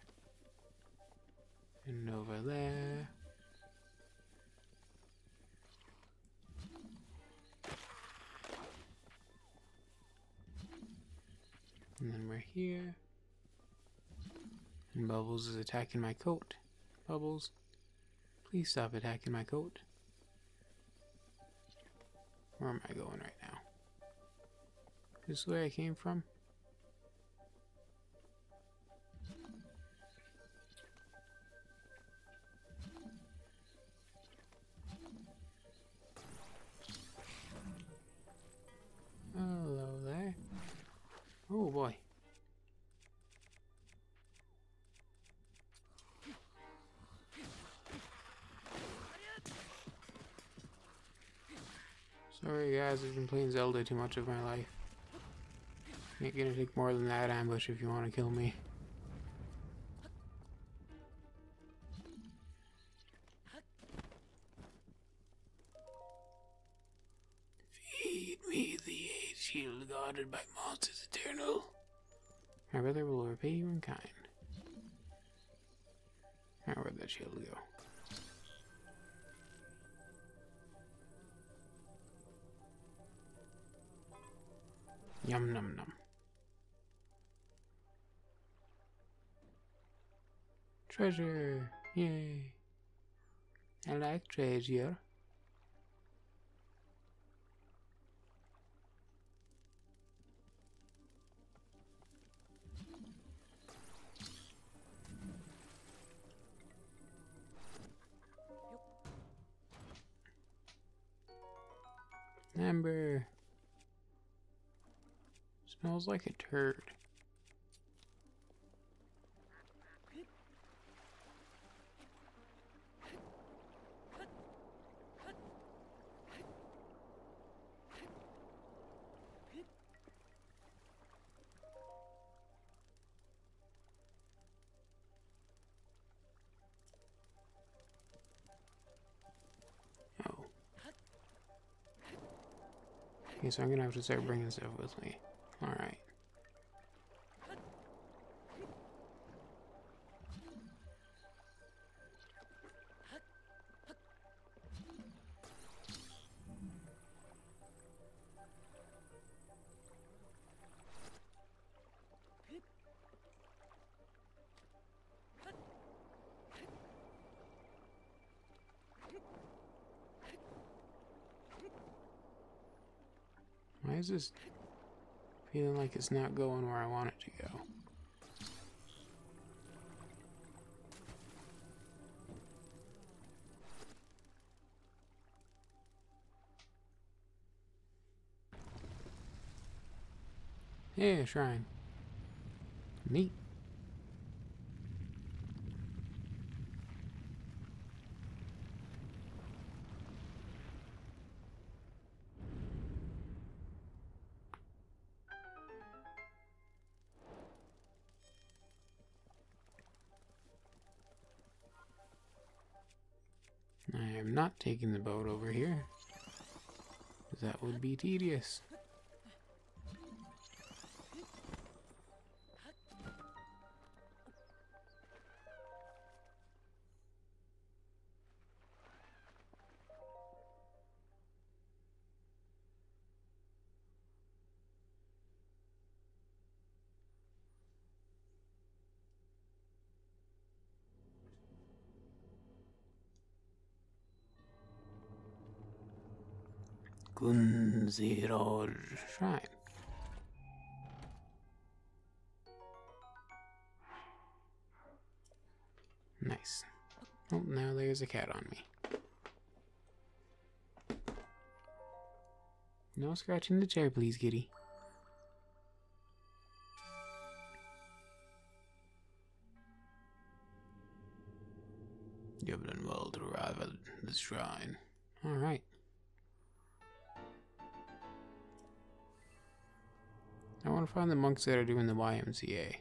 And over there. And then we're here. And Bubbles is attacking my coat. Bubbles, please stop attacking my coat. Where am I going right now? This is where I came from? Hello there. Oh boy. Sorry guys, I've been playing Zelda too much of my life. Ain't gonna take more than that ambush if you want to kill me. Feed me the age shield guarded by monsters eternal. My brother will repay you in kind. Now where'd that shield go? Yum num num. Treasure! Yay! I like treasure. Amber. Smells like a turd. Okay, so I'm gonna have to start bringing stuff with me. Alright. Why is this feeling like it's not going where I want it to go? Yeah, a shrine. Neat. I am not taking the boat over here. That would be tedious. Gunziror Shrine. Nice. Oh, now there's a cat on me. No scratching the chair, please, kitty. You've done well to arrive at this shrine. Alright. I want to find the monks that are doing the YMCA.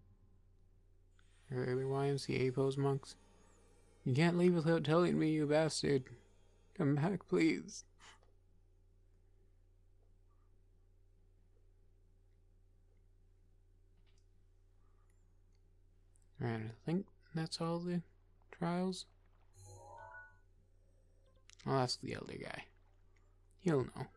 Are they YMCA pose monks? You can't leave without telling me, you bastard. Come back, please. Alright, I think that's all the trials. I'll ask the elder guy. He'll know.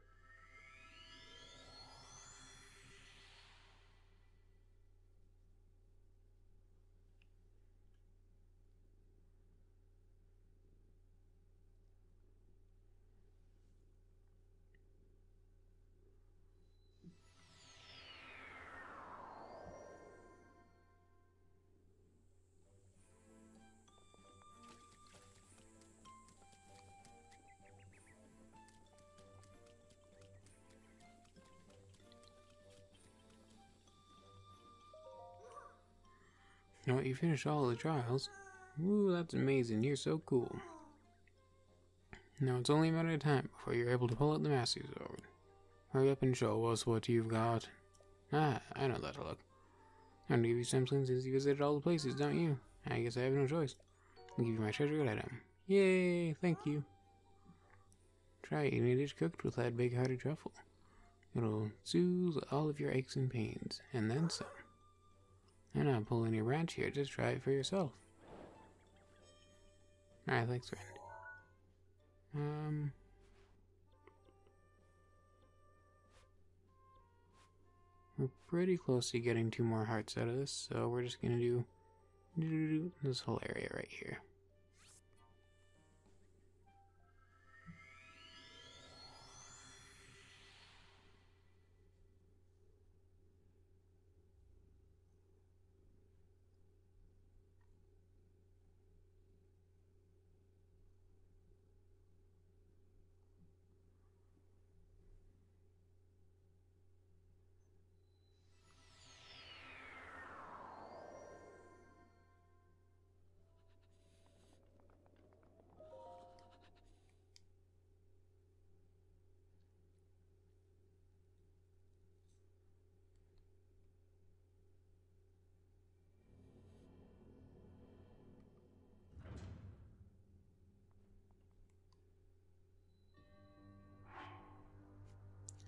You know what, you finished all the trials. Ooh, that's amazing. You're so cool. Now it's only a matter of time before you're able to pull out the Master Sword. Hurry up and show us what you've got. Ah, I know that look. I'm gonna give you something since you visited all the places, don't you? I guess I have no choice. I'll give you my treasured item. Yay, thank you. Try eating a dish cooked with that big-hearted truffle. It'll soothe all of your aches and pains, and then some. I'm not pulling your branch here, just try it for yourself. Alright, thanks, friend. We're pretty close to getting 2 more hearts out of this, so we're just gonna do this whole area right here.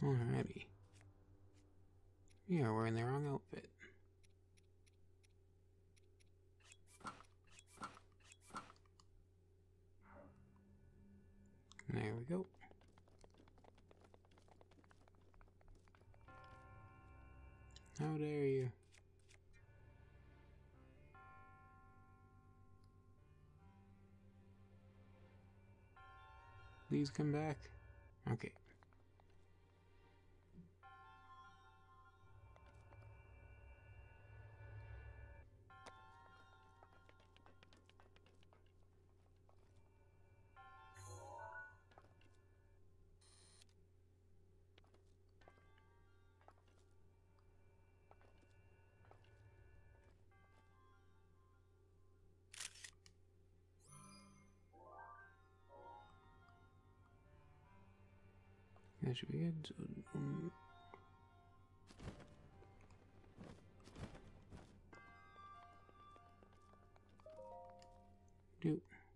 Alrighty. You are wearing the wrong outfit. There we go. How dare you? Please come back. Okay. That should be good. So, do.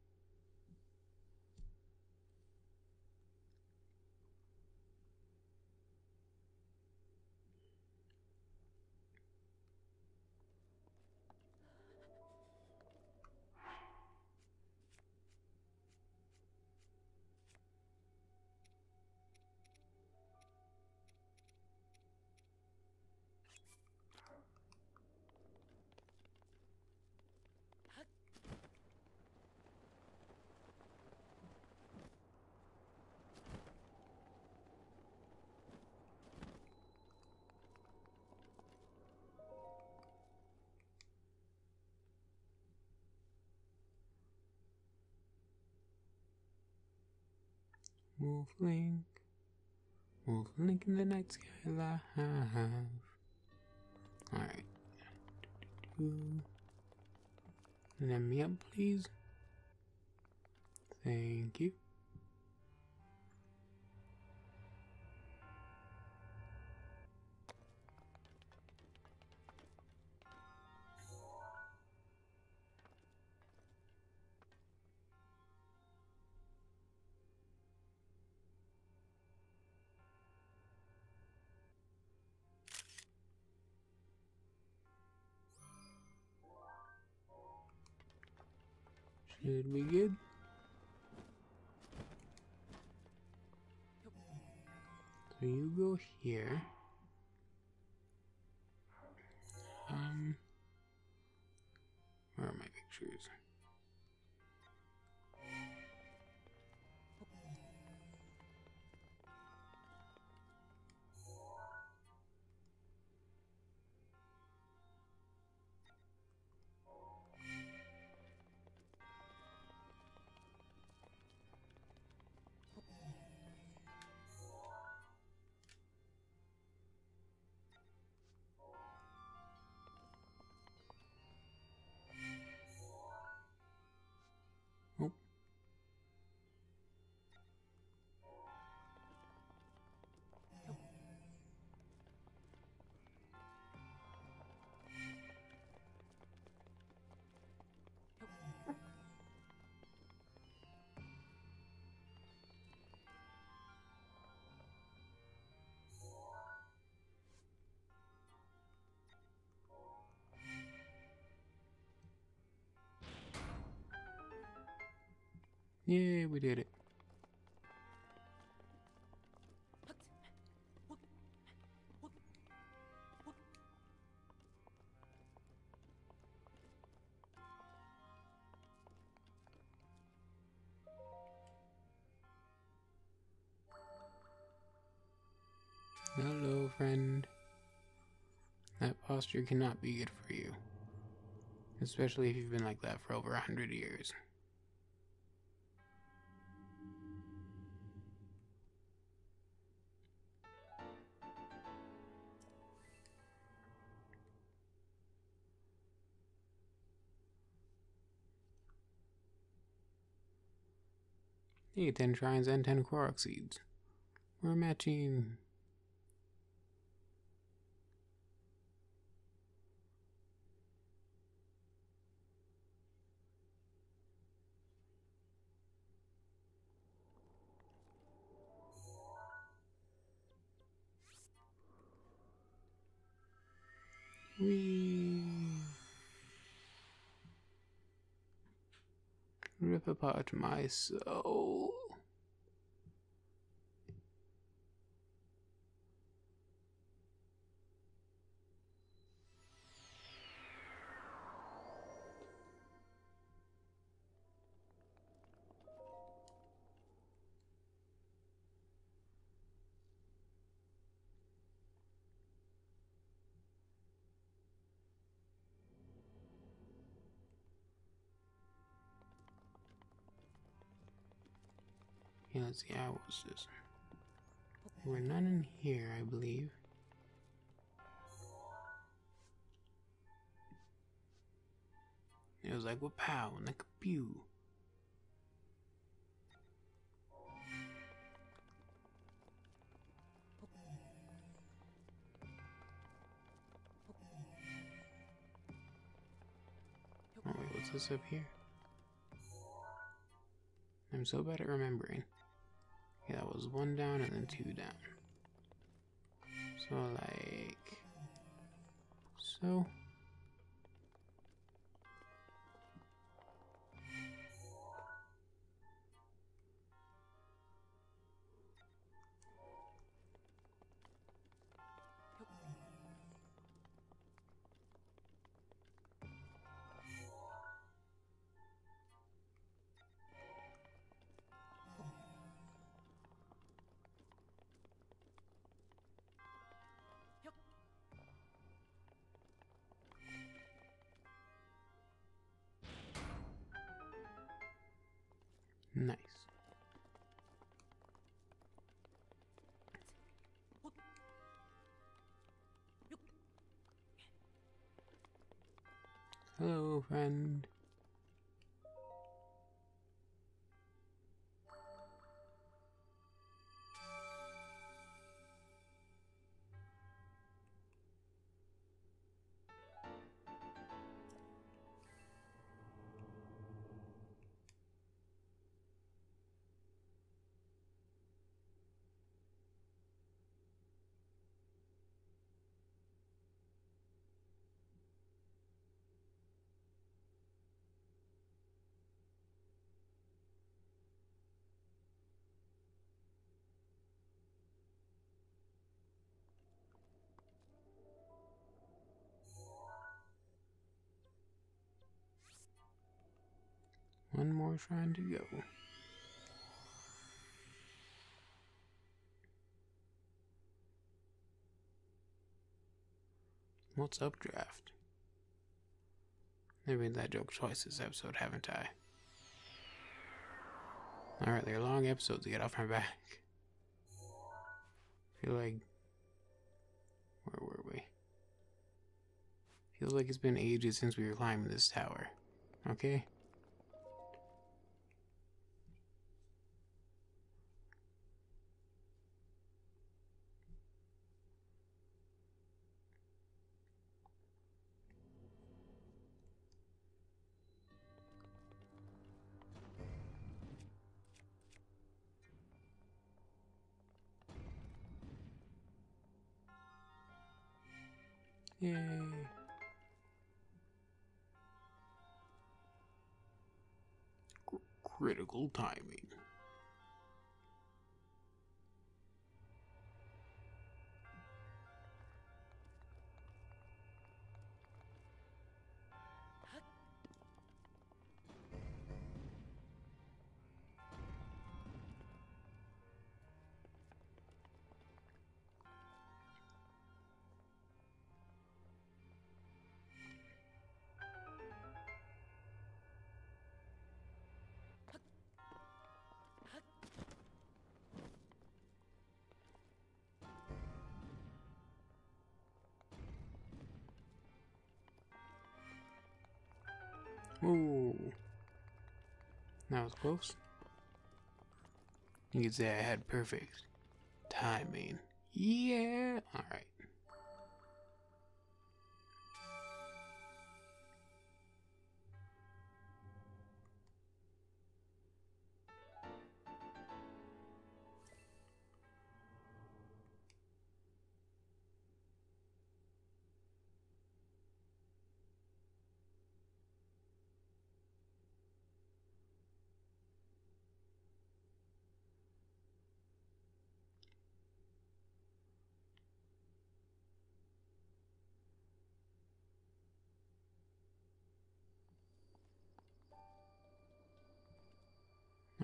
Wolf Link in the night sky live. Alright. Let me up, please. Thank you. Should be good. So you go here. Where are my pictures? Oh. Yay, we did it. Hello, friend. That posture cannot be good for you. Especially if you've been like that for over 100 years. Hey, 10 shrines and 10 Korok seeds. We're matching. Whee! Rip apart my soul. Yeah, let's see, how was this? We're none in here, I believe. It was like, what pow, and like a pew. Oh wait, what's this up here? I'm so bad at remembering. Yeah, that was 1 down and then 2 down. So like... so... nice. Hello, friend. One more shrine to go. What's updraft? I've made that joke twice this episode, haven't I? Alright, they're long episodes to get off my back. Feel like... where were we? Feels like it's been ages since we were climbing this tower. Okay? Yay! Critical timing. Ooh. That was close. You could say I had perfect timing. Yeah! Alright.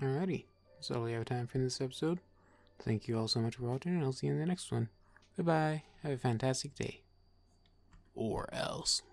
Alrighty, that's all we have time for in this episode. Thank you all so much for watching, and I'll see you in the next one. Goodbye. Have a fantastic day. Or else.